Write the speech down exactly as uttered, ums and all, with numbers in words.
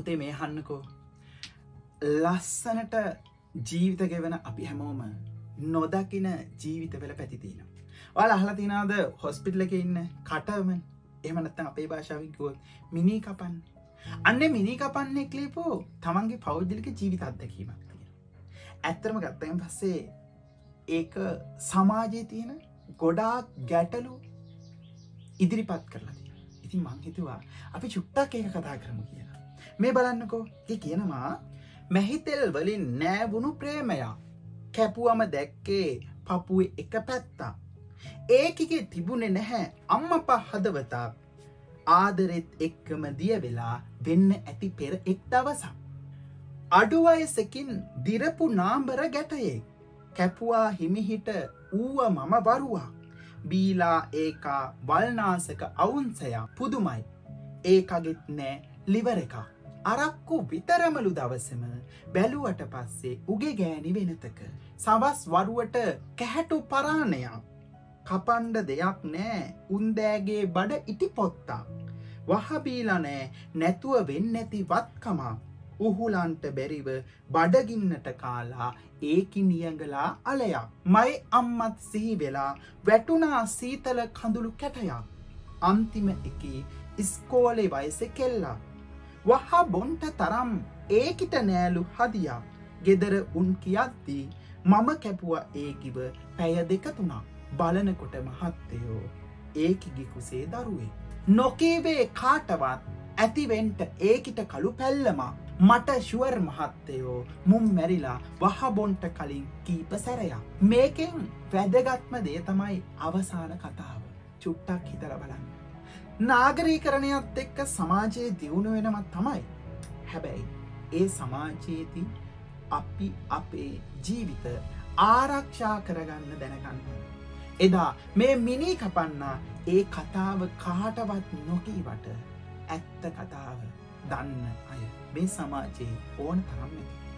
පුතේ මේ අහන්නකෝ. ලස්සනට ජීවිත ගෙවන අපි හැමෝම නොදකින ජීවිතවල පැති තියෙනවා. ඔයාලා අහලා තියෙනවද හොස්පිටල් එකේ ඉන්න කටවමන් එහෙම නැත්නම් අපේ භාෂාවෙන් කිව්වොත් මිනි කපන්නේ. අන්නේ මිනි කපන්නේ ක්ලිපෝ තමන්ගේ පෞද්ගලික ජීවිත අත්දැකීමක් තියෙනවා. ඇත්තටම ගත්තයින් පස්සේ ඒක සමාජයේ තියෙන ගොඩාක් ගැටලු ඉදිරිපත් කරලා තියෙනවා. ඉතින් මං හිතුවා අපි චුට්ටක් ඒක කතා කරමු කියලා. මේ බලන්නකෝ. ඒ කියනවා මැහිතෙල් වලින් නෑවුණු ප්‍රේමය කැපුවම දැක්කේ පපුවේ එක පැත්තක්. ඒකිගේ තිබුණේ නැහැ අම්මපා හදවතක්. ආදරෙත් එක්කම දිය වෙලා වෙන්න ඇති පෙර එක් දවසක්. අඩු වයසකින් දිරපු නාඹර ගැටයේ කැපුවා හිමිහිට ඌව මම වරුවා. බීලා ඒකා වල්නාසක අවුන්සයා පුදුමයි. ඒකගෙත් නෑ ලිවර එක. අරක්කු විතරමලු දවසම බැලුවට පස්සේ උගේ ගෑණි වෙනතක. සවස් වරුවට කැහැටු පරාණයක්. කපන්ඩ දෙයක් නෑ උන්දෑගේ බඩ ඉටි පොත්තා. වහබීලා නෑ නැතුව වෙන්නැති වත්කමක්. උහුලන්ට බැරිව බඩගින්නට කාලා ඒකි නියඟලා අලයක්. මයි අම්මත් සිහි වෙලා වැටුනා සීතල කඳුළු කැටයක්. අන්තිම එකී ඉස්කෝලේ වයසෙ කෙල්ලා. වහ බොන්ට තරම් ඒකිට නෑලු හදියක්. ගෙදර උන් කියද්දී මම කැපුව ඒකිව පැය දෙක තුනක්. බලනකොට මහත්තයෝ ඒකිගි කුසේ දරුවේ. නොකීවේ කාටවත් ඇතිවෙන්ට ඒකිට කළු පැල්ලම. මට ශුවර් මහත්තයෝ මුම් මැරිලා වහබොන්ට කලින් කීප සැරයක්. මේකෙන් වැදගත්ම දේ තමයි අවසාන කතාව. චුට්ටක් හිතල බලන්න. නාගරීකරණයත් එක්ක සමාජයේ දියුණු වෙනම තමයි. හැබැයි ඒ සමාජයේදී අපි අපේ ජීවිත ආරක්ෂා කරගන්න දැනගන්න. එදා මේ මිනි කපන්නා ඒ කතාව කාටවත් නොකීවට ඇත්ත කතාව දන්න අය මේ සමාජයේ ඕන තරම් නැති.